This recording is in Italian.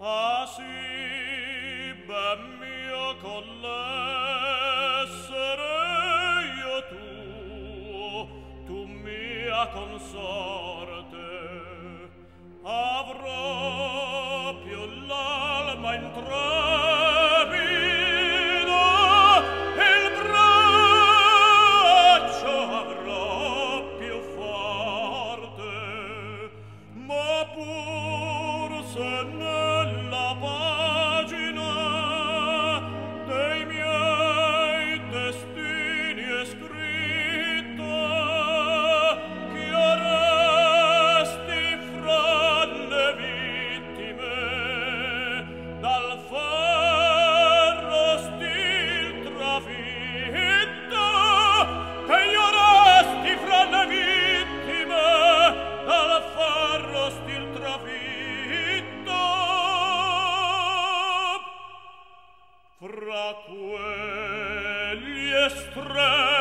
Ah sì, ben mio, con l'essere io tu mia consorte, avrò più l'alma intrepida, il braccio avrò più forte, ma pur se nella pagina dei miei destini è scritta che resti fra le vittime dal ferro stil trafitto, che resti fra le vittime dal ferro stil trafitto, fra quelli estremi